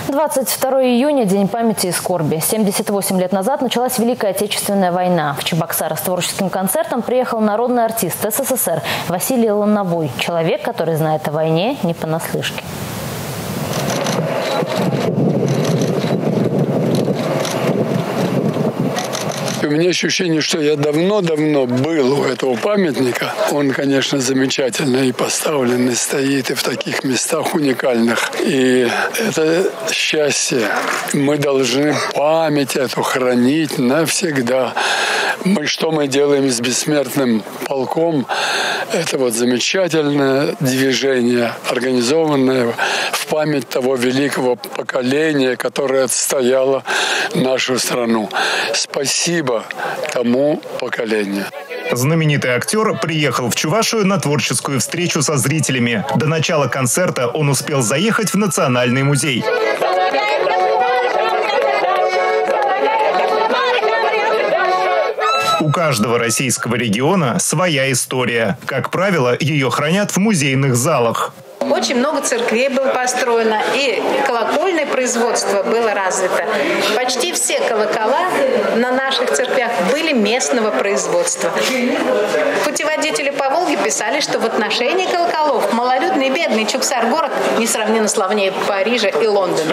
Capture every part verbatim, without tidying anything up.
двадцать второго июня – День памяти и скорби. семьдесят восемь лет назад началась Великая Отечественная война. В Чебоксары с творческим концертом приехал народный артист СССР Василий Лановой. Человек, который знает о войне не понаслышке. У меня ощущение, что я давно-давно был у этого памятника. Он, конечно, замечательно и поставлен, и стоит, и в таких местах уникальных. И это счастье. Мы должны память эту хранить навсегда. Мы, что мы делаем с бессмертным полком? Это вот замечательное движение, организованное в память того великого поколения, которое отстояло нашу страну. Спасибо тому поколению. Знаменитый актер приехал в Чувашию на творческую встречу со зрителями. До начала концерта он успел заехать в Национальный музей. У каждого российского региона своя история. Как правило, ее хранят в музейных залах. Очень много церквей было построено, и колокольное производство было развито. Почти все колокола на наших церквях были местного производства. Путеводители по Волге писали, что в отношении колоколов малолюдный, бедный Чуксар-город несравненно славнее Парижа и Лондона.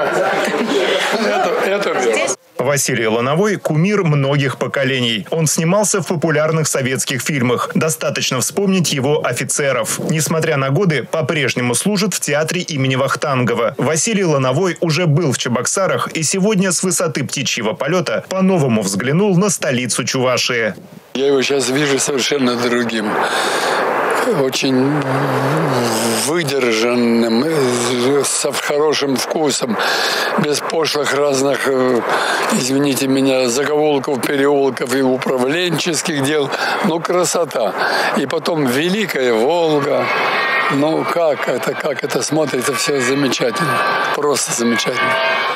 Это, это Здесь... Василий Лановой – кумир многих поколений. Он снимался в популярных советских фильмах. Достаточно вспомнить его «Офицеров». Несмотря на годы, по-прежнему служит в театре имени Вахтангова. Василий Лановой уже был в Чебоксарах и сегодня с высоты птичьего полета по-новому взглянул на столицу Чувашии. Я его сейчас вижу совершенно другим. Очень выдержанным, с хорошим вкусом, без пошлых разных, извините меня, заголовков, переулков и управленческих дел. Ну, красота. И потом Великая Волга. Ну, как это, как это смотрится, все замечательно. Просто замечательно.